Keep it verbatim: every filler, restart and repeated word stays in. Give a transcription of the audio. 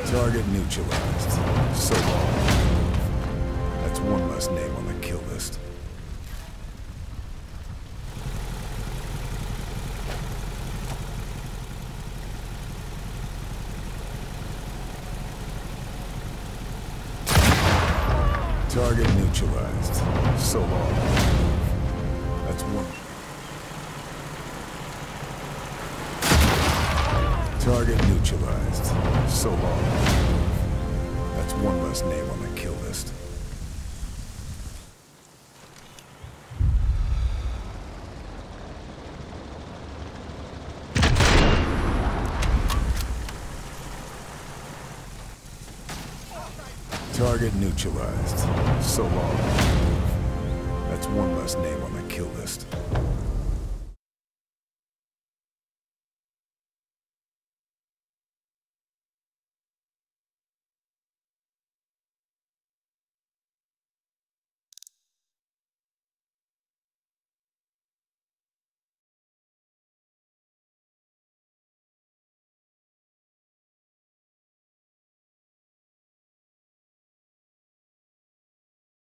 Target neutralized. So long. That's one less name on the kill list. Target neutralized. So long. That's one. Target neutralized. So long. That's one less name on the kill list. Target neutralized. So long. That's one less name on the kill list.